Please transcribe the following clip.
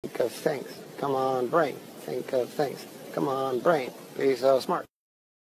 Think of things. Come on, brain. Think of things. Come on, brain. Be so smart.